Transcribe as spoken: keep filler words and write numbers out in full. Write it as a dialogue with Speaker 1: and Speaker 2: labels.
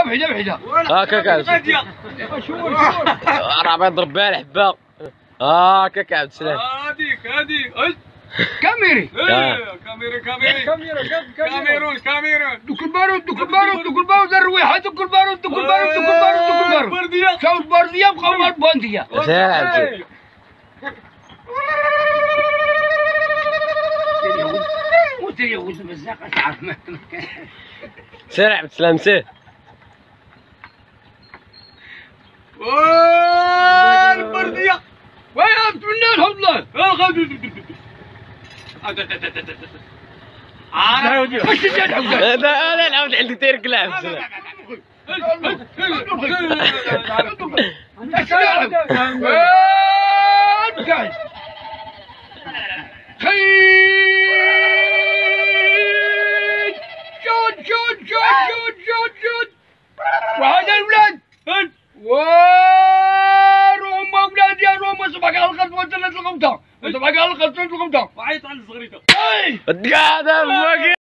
Speaker 1: بحدا بحدا.
Speaker 2: هاكا كعب. راه يضرب بها الحبه. هاكا كعب سلام.
Speaker 3: هذيك هذيك.
Speaker 1: كاميري.
Speaker 3: كاميرا كاميرا كاميرا كاميرون كاميرون.
Speaker 1: دوك البارود دوك البارود دوك البارود الرويحه دوك البارود دوك البارود دوك البارود دوك البارود.
Speaker 3: برديه.
Speaker 1: شاو البرديه بقاو مع البانديه.
Speaker 2: سلام.
Speaker 1: وانت يا ولد مزاق تعرف ما
Speaker 2: سير عبد السلام سير.
Speaker 3: واه البرديه.
Speaker 1: ويا عبد الله والله.
Speaker 3: اه غادي.
Speaker 1: واش انت تعاود؟
Speaker 2: هذا انا نعاود عندك تيرك لعب سلام.
Speaker 1: شوت شوت شوت شوت شوت وهذا الولاد وروما ولاد يا روما سبعة على الخط وثلاث الغمضة سبعة على الخط وثلاث الغمضة
Speaker 3: وعيط على الصغريته.
Speaker 2: هذا